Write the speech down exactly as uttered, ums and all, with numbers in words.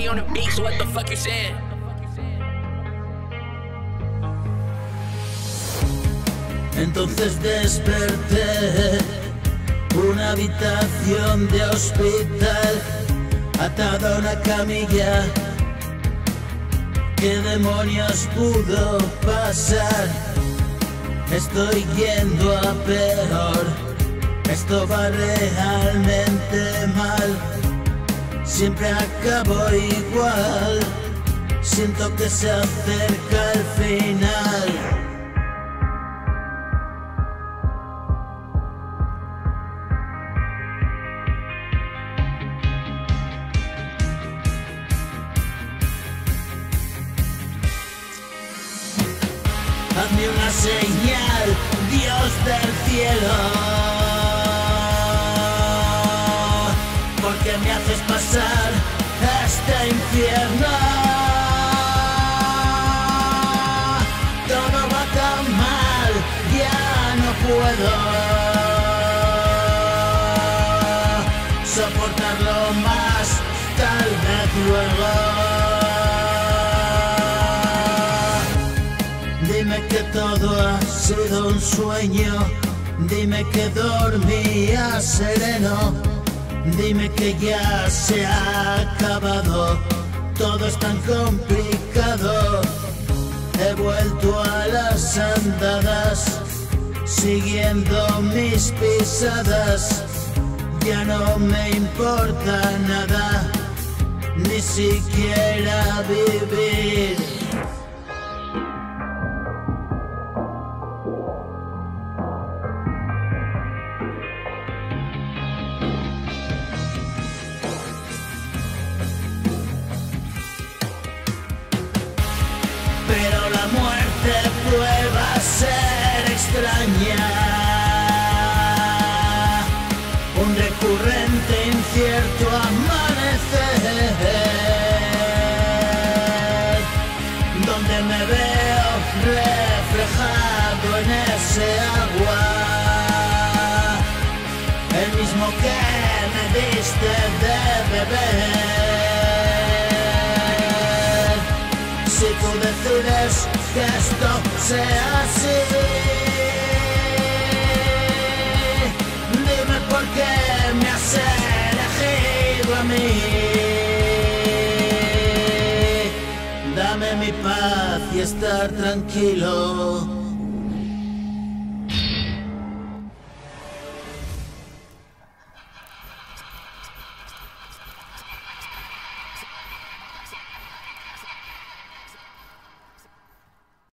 G on the beat, so what the fuck you saying? Entonces desperté, una habitación de hospital, atado a una camilla. ¿Qué demonios pudo pasar? Estoy yendo a peor, esto va realmente mal. Siempre acabo igual, siento que se acerca el final. Hazme una señal, Dios del cielo, porque me haces pasar este infierno. Todo va tan mal, ya no puedo soportarlo más, tal vez luego. Dime que todo ha sido un sueño, dime que dormía sereno, dime que ya se ha acabado, todo es tan complicado. He vuelto a las andadas, siguiendo mis pisadas, ya no me importa nada, ni siquiera vivir. Pero la muerte prueba a ser extraña, un recurrente incierto amanecer, donde me veo reflejado en ese agua, el mismo que me diste de beber. Si tú decides que esto sea así, dime por qué me has elegido a mí. Dame mi paz y estar tranquilo.